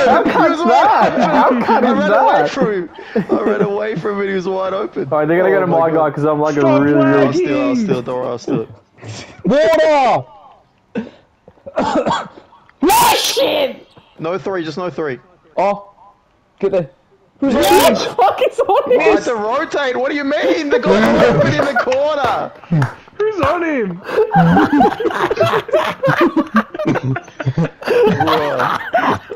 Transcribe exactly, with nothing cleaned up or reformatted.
How cut's that? How cut I is ran away that? from him. I ran away from him and he was wide open. Alright, they're gonna Oh go to my, my guy because I'm like Stop a really, I'll really... steal it, I'll steal it, don't worry, I'll steal it. Water! No shit! No three, just no three. Oh, get there. Who's What on the fuck is on I had this? to rotate, what do you mean? The guy's open in the corner. Who's on him? Bro.